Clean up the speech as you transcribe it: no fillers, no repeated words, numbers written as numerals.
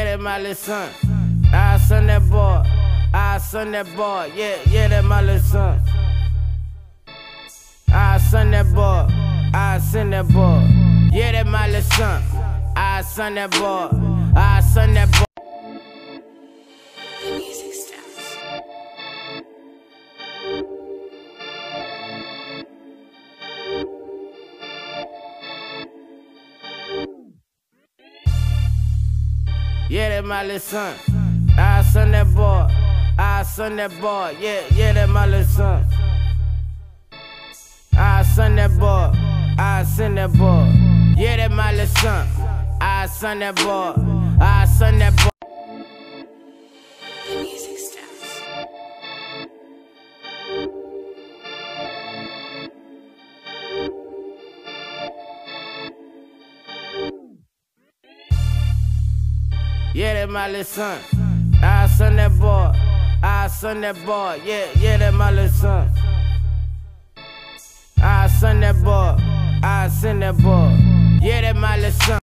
that my little son. I son that boy. I son that boy. Yeah, that my little son. I son that boy. I son that boy. Yeah, that my little son. I son that boy. I son that boy. The music steps. Yeah, that my little son. I son that boy. I son that boy. Yeah, that my little son. I son that boy. I son that boy. Yeah, that my little son. I son that boy. I son that boy. The music steps. Yeah, that my little son. I son that boy. I son that boy. Yeah, that my little son. I son that boy. I son that boy. Yeah, that my little son.